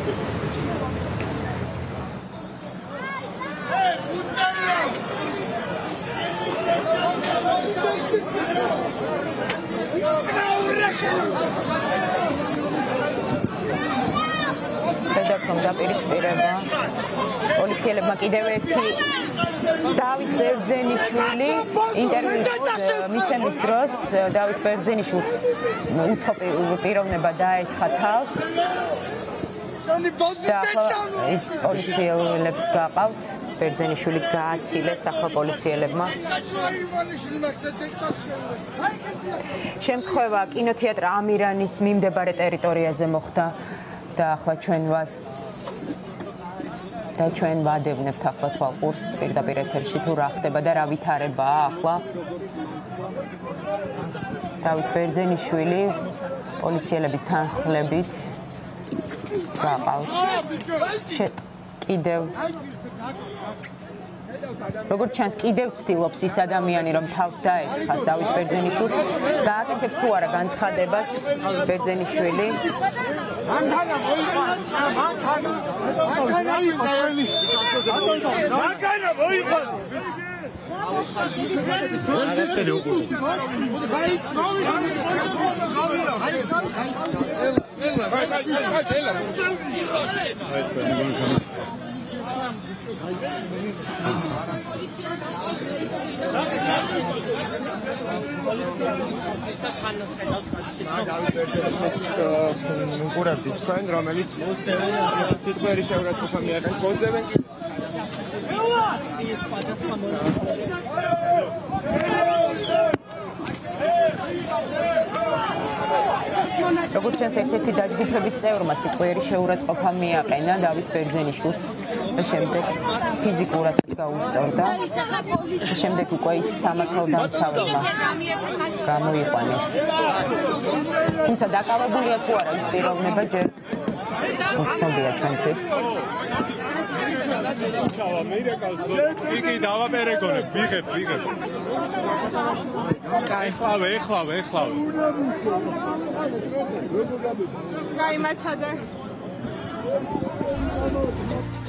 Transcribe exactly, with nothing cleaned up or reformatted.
Federakom დაპირისპირება პოლიციელებმა კიდევ ერთი დავით ბერძენიშვილი ინტერვიუს მიცემის დროს დავით ბერძენიშვილს უცხო პიროვნება დაესხა თავს და ახლა ის პოლიციელებს გაყავთ ბერძენიშვილიც გააცილეს ახლა პოლიციელებმა შემთხვევა კინოთეატრ ამირანის მიმდებარე ტერიტორიაზე მოხდა და ახლა ჩვენ ვარ და ჩვენ ვადევნებთ ახლა თვალყურს პირდაპირ ეთერში თუ რა ხდება და რა ვითარებაა ახლა დავით ბერძენიშვილი პოლიციელების თანხლებით გაყავთ კიდევ როგორც ჩანს კიდევ ცდილობს ის ადამიანი რომ თავს დაესხას დავით ბერძენიშვილს გააკეთებს თუ არა განცხადებას ბერძენიშვილი მუყურებთ თქვენ რომელიც სიტყვიერი შეურაცხყოფა მიიღეს გოძებენ როგორც ჩანს ერთ-ერთი დაჯგუფების წევრმა სიტყვიერი შეურაცხყოფა მიაყენა დავით ბერძენიშვილს და შემდეგ ფიზიკურადაც გაუსწორდა და შემდეგ უკვე ის სამართალდამცავებმა გამოიყვანეს თუმცა დაკავებულია თუ არა ის პიროვნება ჯერ უცნობია ჩვენთვის იგი დავაპერეგონებ, ვიღებ, ვიღებ. ეხლავე, ეხლავე, ეხლავე. გაიმაცადე.